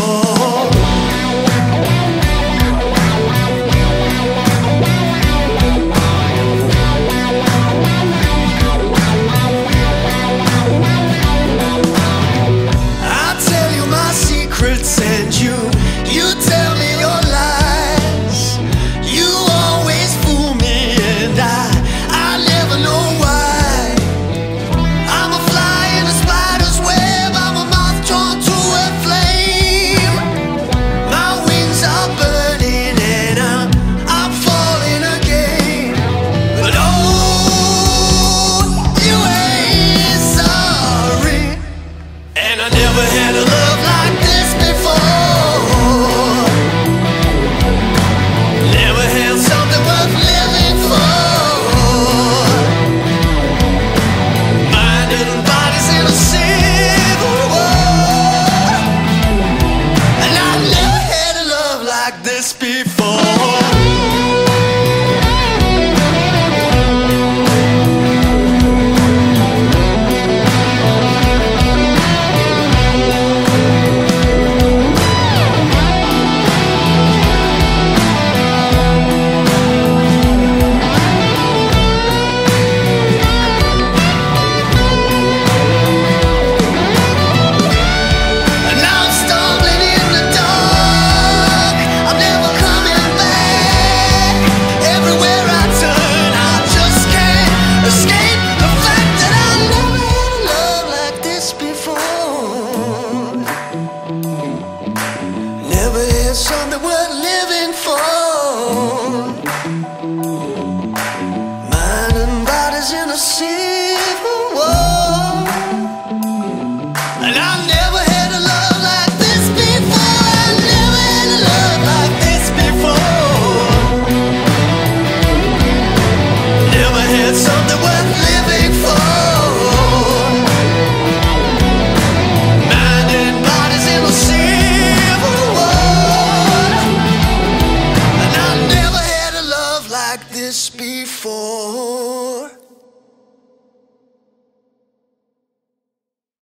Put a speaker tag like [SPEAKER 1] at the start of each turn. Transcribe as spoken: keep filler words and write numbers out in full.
[SPEAKER 1] And you, you tell me your lies. You always fool me, and I, I never know why. I'm a fly in a spider's web. I'm a moth drawn to a flame. My wings are burning, and I'm, I'm falling again. But oh, you ain't sorry. And I never had a love like this. This before. Never had something